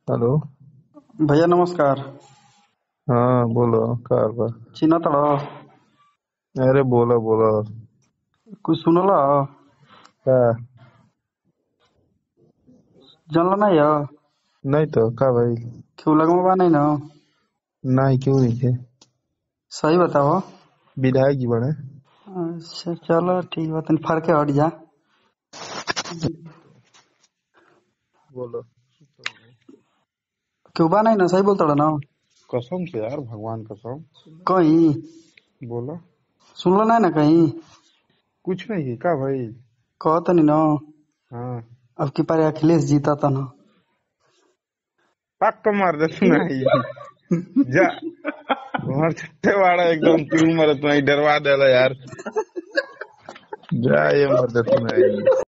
Hello. भैया नमस्कार। हाँ बोलो कार बा। चिन्ह तड़ अरे बोलो बोलो। कुछ सुनला का? जानला नहीं है नहीं तो का भाई? क्यों लगवा बा नहीं ना। नहीं क्यों नहीं थे? सही बताओ। विधायक जी बने। अच्छा चलो ठीक बात नहीं फर्क है हट जा। बोलो। क्यों बा नहीं ना सही बोलता ना। कसम से यार भगवान कसम। कहीं बोलो। सुनला नहीं ना कहीं। कुछ नहीं है का भाई? कहता नहीं ना। हाँ। अब की पारे अखिलेश जीता था ना। पक्का मार दे तू नहीं। जा। मार छट्टे वाड़ा एकदम क्यों मरे तू नहीं डरवा दे यार। जा ये मर दे तू नहीं।